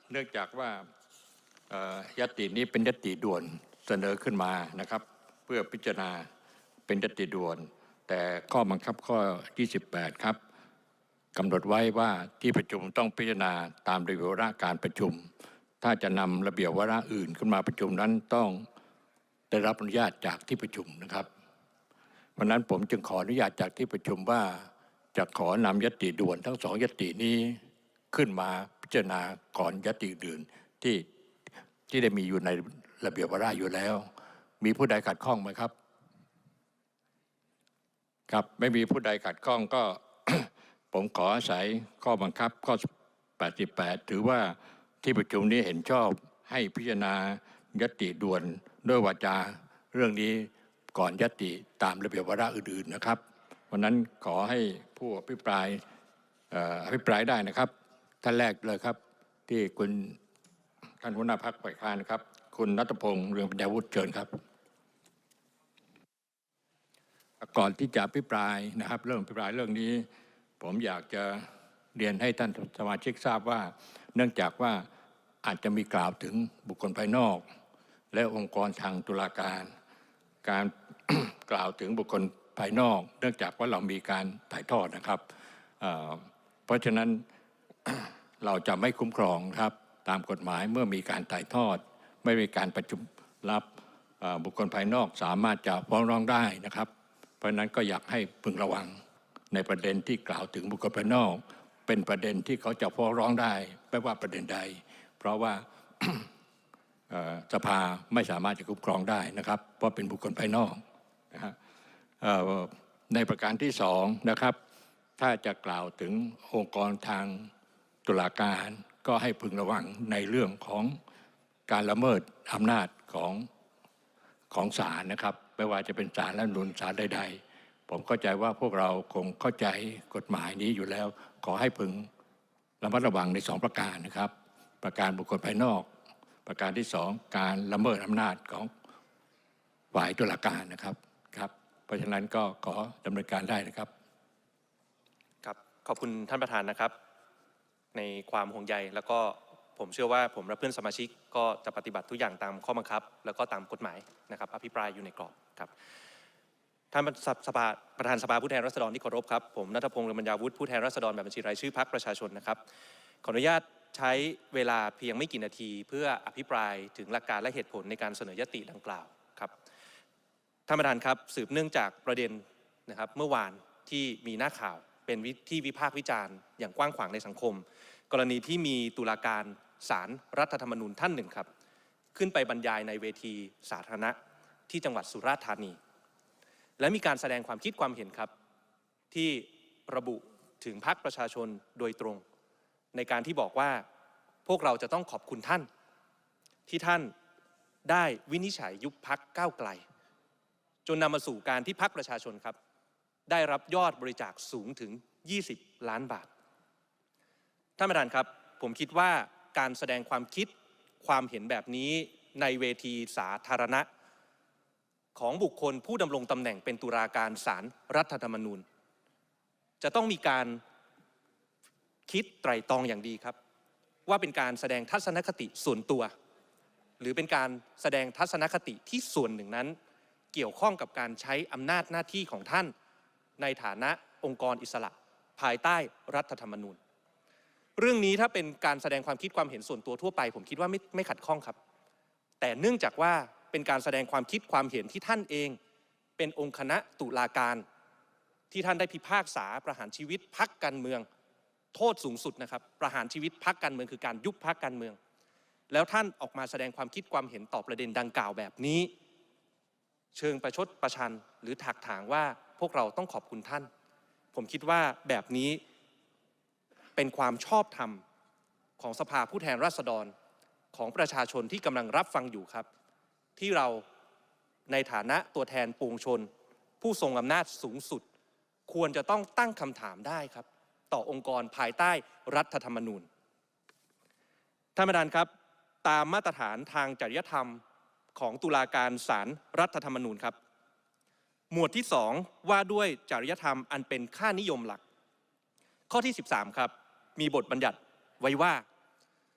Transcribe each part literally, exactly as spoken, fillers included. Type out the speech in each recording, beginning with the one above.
เนื่องจากว่ายตินี้เป็นยติด่วนเสนอขึ้นมานะครับเพื่อพิจารณาเป็นยติด่วนแต่ข้อบังคับข้อยี่สิบแปดครับกำหนดไว้ว่าที่ประชุมต้องพิจารณาตามระเบียบวาระการประชุมถ้าจะนำระเบียบวาระอื่นขึ้นมาประชุมนั้นต้องได้รับอนุญาตจากที่ประชุมนะครับวันนั้นผมจึงขออนุญาตจากที่ประชุมว่าจะขอนำยติด่วนทั้งสองยตินี้ขึ้นมาพิจารณาก่อนยติอื่นที่ที่ได้มีอยู่ในระเบียบวาระอยู่แล้วมีผู้ใดขัดข้องไหมครับครับไม่มีผู้ใดขัดข้องก็ ผมขออาศัยข้อบังคับข้อแปดสิบแปดถือว่าที่ประชุมนี้เห็นชอบให้พิจารณายติด่วนด้วยวาจาเรื่องนี้ก่อนยติตามระเบียบวาระอื่นๆนะครับวันนั้นขอให้ผู้อภิปรายอภิปรายได้นะครับท่านแรกเลยครับที่คุณท่านหัวหน้าพรรคฝ่ายค้านนะครับคุณณัฐพงษ์เรืองปัญญาวุฒิเชิญครับก่อนที่จะอภิปรายนะครับเริ่มอภิปรายเรื่องนี้ผมอยากจะเรียนให้ท่านสมาชิกทราบว่าเนื่องจากว่าอาจจะมีกล่าวถึงบุคคลภายนอกและองค์กรทางตุลาการการ กล่าวถึงบุคคลภายนอกเนื่องจากว่าเรามีการถ่ายทอดนะครับเอ่อเพราะฉะนั้น เราจะไม่คุ้มครองครับตามกฎหมายเมื่อมีการถ่ายทอดไม่มีการประชุมรับบุคคลภายนอกสามารถจะฟ้องร้องได้นะครับเพราะฉะนั้นก็อยากให้พึงระวังในประเด็นที่กล่าวถึงบุคคลภายนอกเป็นประเด็นที่เขาจะฟ้องร้องได้ไม่ว่าประเด็นใดเพราะว่า สภาไม่สามารถจะคุ้มครองได้นะครับเพราะเป็นบุคคลภายนอกนะฮะในประการที่สองนะครับถ้าจะกล่าวถึงองค์กรทางตุลาการก็ให้พึงระวังในเรื่องของการละเมิดอำนาจของของศาลนะครับไม่ว่าจะเป็นศาลรัฐธรรมนูญศาลใดๆผมเข้าใจว่าพวกเราคงเข้าใจกฎหมายนี้อยู่แล้วขอให้พึงระมัดระวังในสองประการนะครับประการบุคคลภายนอกประการที่สองการละเมิดอำนาจของฝ่ายตุลาการนะครับครับเพราะฉะนั้นก็ขอดำเนินการได้นะครับครับขอบคุณท่านประธานนะครับในความห่วงใยแล้วก็ผมเชื่อว่าผมและเพื่อนสมาชิกก็จะปฏิบัติทุกอย่างตามข้อบังคับแล้วก็ตามกฎหมายนะครับอภิปรายอยู่ในกรอบครับท่านสภาประธานสภาผู้แทนราษฎรที่เคารพครับผมณัฐพงษ์ เรืองปัญญาวุฒิผู้แทนราษฎรแบบบัญชีรายชื่อพรรคประชาชนนะครับขออนุญาตใช้เวลาเพียงไม่กี่นาทีเพื่ออภิปรายถึงหลักการและเหตุผลในการเสนอยติดังกล่าวครับท่านประธานครับสืบเนื่องจากประเด็นนะครับเมื่อวานที่มีหน้าข่าวเป็นที่วิพากษ์วิจารณ์อย่างกว้างขวางในสังคมกรณีที่มีตุลาการศาลรัฐธรรมนูญท่านหนึ่งครับขึ้นไปบรรยายในเวทีสาธารณะที่จังหวัดสุราษฎร์ธานีและมีการแสดงความคิดความเห็นครับที่ระบุถึงพรรคประชาชนโดยตรงในการที่บอกว่าพวกเราจะต้องขอบคุณท่านที่ท่านได้วินิจฉัยยุบพรรคก้าวไกลจนนำมาสู่การที่พรรคประชาชนครับได้รับยอดบริจาคสูงถึงยี่สิบล้านบาทท่านประธานครับผมคิดว่าการแสดงความคิดความเห็นแบบนี้ในเวทีสาธารณะของบุคคลผู้ดำรงตำแหน่งเป็นตุลาการศาลรัฐธรรมนูญจะต้องมีการคิดไตร่ตรองอย่างดีครับว่าเป็นการแสดงทัศนคติส่วนตัวหรือเป็นการแสดงทัศนคติที่ส่วนหนึ่งนั้นเกี่ยวข้องกับการใช้อำนาจหน้าที่ของท่านในฐานะองค์กรอิสระภายใต้รัฐธรรมนูญเรื่องนี้ถ้าเป็นการแสดงความคิดความเห็นส่วนตัวทั่วไปผมคิดว่าไม่ไม่ขัดข้องครับแต่เนื่องจากว่าเป็นการแสดงความคิดความเห็นที่ท่านเองเป็นองค์คณะตุลาการที่ท่านได้พิพากษาประหารชีวิตพรรคการเมืองโทษสูงสุดนะครับประหารชีวิตพรรคการเมืองคือการยุบพรรคการเมืองแล้วท่านออกมาแสดงความคิดความเห็นต่อประเด็นดังกล่าวแบบนี้เชิงประชดประชันหรือถักถางว่าพวกเราต้องขอบคุณท่านผมคิดว่าแบบนี้เป็นความชอบธรรมของสภาผู้แทนราษฎรของประชาชนที่กำลังรับฟังอยู่ครับที่เราในฐานะตัวแทนปวงชนผู้ทรงอำนาจสูงสุดควรจะต้องตั้งคำถามได้ครับต่อองค์กรภายใต้รัฐธรรมนูญท่านประธานครับตามมาตรฐานทางจริยธรรมของตุลาการศาลรัฐธรรมนูญครับหมวดที่สองว่าด้วยจริยธรรมอันเป็นค่านิยมหลักข้อที่สิบสามครับมีบทบัญญัติไว้ว่าต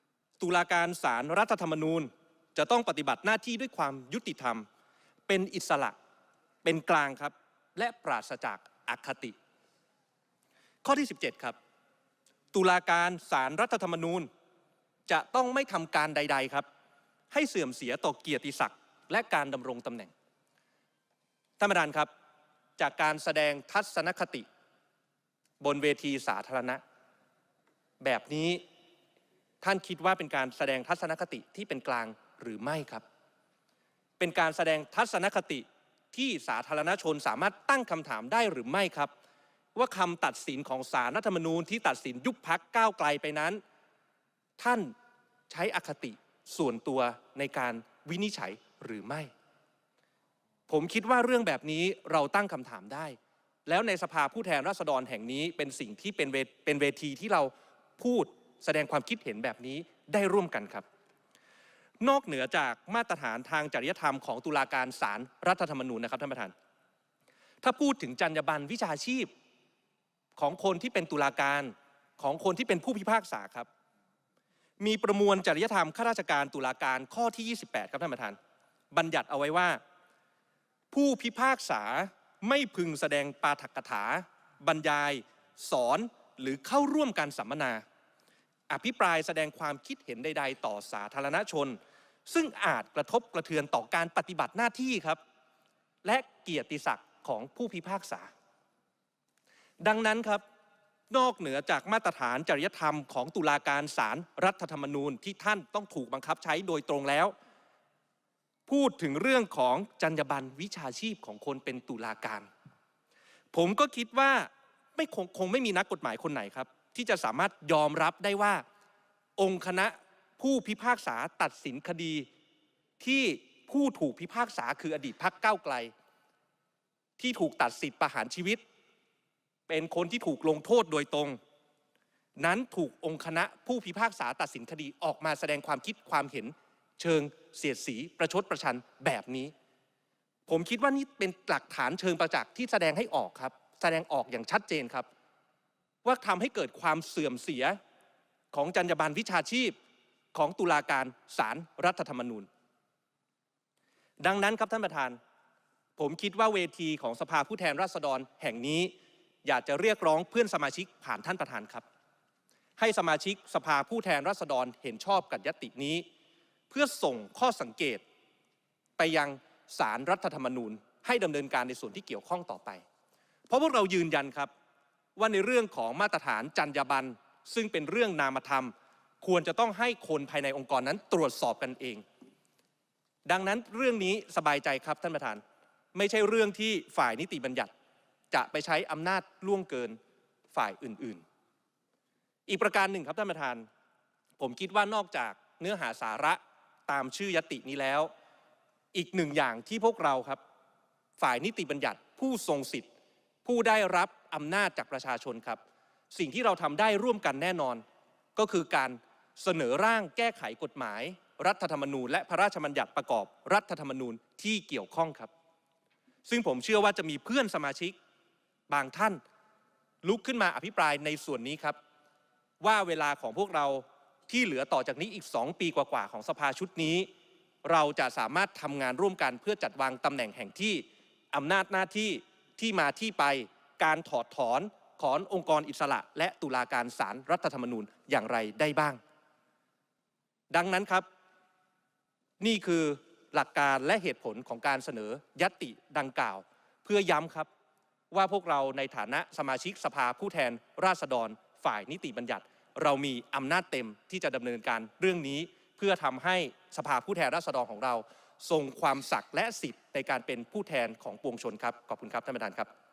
ตุลาการศาลรัฐธรรมนูญจะต้องปฏิบัติหน้าที่ด้วยความยุติธรรมเป็นอิสระเป็นกลางครับและปราศจากอคติข้อที่สิบเจ็ดครับตุลาการศาลรัฐธรรมนูญจะต้องไม่ทำการใดๆครับให้เสื่อมเสียต่อเกียรติศักดิ์และการดำรงตำแหน่งท่านประธานครับจากการแสดงทัศนคติบนเวทีสาธารณะแบบนี้ท่านคิดว่าเป็นการแสดงทัศนคติที่เป็นกลางหรือไม่ครับเป็นการแสดงทัศนคติที่สาธารณชนสามารถตั้งคำถามได้หรือไม่ครับว่าคำตัดสินของศาลรัฐธรรมนูญที่ตัดสินยุบพรรคก้าวไกลไปนั้นท่านใช้อคติส่วนตัวในการวินิจฉัยหรือไม่ผมคิดว่าเรื่องแบบนี้เราตั้งคำถามได้แล้วในสภาผู้แทนราษฎรแห่งนี้เป็นสิ่งที่เป็นเวเป็นเวทีที่เราพูดแสดงความคิดเห็นแบบนี้ได้ร่วมกันครับนอกเหนือจากมาตรฐานทางจริยธรรมของตุลาการศาลรัฐธรรมนูญนะครับท่านประธานถ้าพูดถึงจรรยาบรรณวิชาชีพของคนที่เป็นตุลาการของคนที่เป็นผู้พิพากษาครับมีประมวลจริยธรรมข้าราชการตุลาการข้อที่ยี่สิบแปดครับท่านประธานบัญญัติเอาไว้ว่าผู้พิพากษาไม่พึงแสดงปาฐกถาบรรยายสอนหรือเข้าร่วมการสัมมนาอภิปรายแสดงความคิดเห็นใดๆต่อสาธารณชนซึ่งอาจกระทบกระเทือนต่อการปฏิบัติหน้าที่ครับและเกียรติศักดิ์ของผู้พิพากษาดังนั้นครับนอกเหนือจากมาตรฐานจริยธรรมของตุลาการศาลรัฐธรรมนูญที่ท่านต้องถูกบังคับใช้โดยตรงแล้วพูดถึงเรื่องของจรรยาบรรณวิชาชีพของคนเป็นตุลาการผมก็คิดว่าไม่คงคงไม่มีนักกฎหมายคนไหนครับที่จะสามารถยอมรับได้ว่าองค์คณะผู้พิพากษาตัดสินคดีที่ผู้ถูกพิพากษาคืออดีตพรรคก้าวไกลที่ถูกตัดสิทธิ์ประหารชีวิตเป็นคนที่ถูกลงโทษโดยตรงนั้นถูกองค์คณะผู้พิพากษาตัดสินคดีออกมาแสดงความคิดความเห็นเชิงเสียดสีประชดประชันแบบนี้ผมคิดว่านี่เป็นหลักฐานเชิงประจักษ์ที่แสดงให้ออกครับแสดงออกอย่างชัดเจนครับว่าทำให้เกิดความเสื่อมเสียของจรรยาบรรณวิชาชีพของตุลาการศาลรัฐธรรมนูญดังนั้นครับท่านประธานผมคิดว่าเวทีของสภาผู้แทนราษฎรแห่งนี้อยากจะเรียกร้องเพื่อนสมาชิกผ่านท่านประธานครับให้สมาชิกสภาผู้แทนราษฎรเห็นชอบกับญัตตินี้เพื่อส่งข้อสังเกตไปยังศาลรัฐธรรมนูญให้ดำเนินการในส่วนที่เกี่ยวข้องต่อไปเพราะพวกเรายืนยันครับว่าในเรื่องของมาตรฐานจรรยาบรรณซึ่งเป็นเรื่องนามธรรมควรจะต้องให้คนภายในองค์กรนั้นตรวจสอบกันเองดังนั้นเรื่องนี้สบายใจครับท่านประธานไม่ใช่เรื่องที่ฝ่ายนิติบัญญัติจะไปใช้อำนาจล่วงเกินฝ่ายอื่นๆอีกประการหนึ่งครับท่านประธานผมคิดว่านอกจากเนื้อหาสาระตามชื่อญัตตินี้แล้วอีกหนึ่งอย่างที่พวกเราครับฝ่ายนิติบัญญัติผู้ทรงสิทธิ์ผู้ได้รับอำนาจจากประชาชนครับสิ่งที่เราทำได้ร่วมกันแน่นอนก็คือการเสนอร่างแก้ไขกฎหมายรัฐธรรมนูญและพระราชบัญญัติประกอบรัฐธรรมนูญที่เกี่ยวข้องครับซึ่งผมเชื่อว่าจะมีเพื่อนสมาชิกบางท่านลุกขึ้นมาอภิปรายในส่วนนี้ครับว่าเวลาของพวกเราที่เหลือต่อจากนี้อีกสองปีกว่าๆของสภาชุดนี้เราจะสามารถทำงานร่วมกันเพื่อจัดวางตำแหน่งแห่งที่อำนาจหน้าที่ที่มาที่ไปการถอดถอนถอนองค์กรอิสระและตุลาการศาลรัฐธรรมนูญอย่างไรได้บ้างดังนั้นครับนี่คือหลักการและเหตุผลของการเสนอญัตติดังกล่าวเพื่อย้ำครับว่าพวกเราในฐานะสมาชิกสภาผู้แทนราษฎรฝ่ายนิติบัญญัติเรามีอำนาจเต็มที่จะดำเนินการเรื่องนี้เพื่อทำให้สภาผู้แทนราษฎรของเราทรงความศักดิ์และสิทธิ์ในการเป็นผู้แทนของปวงชนครับขอบคุณครับท่านประธานครับ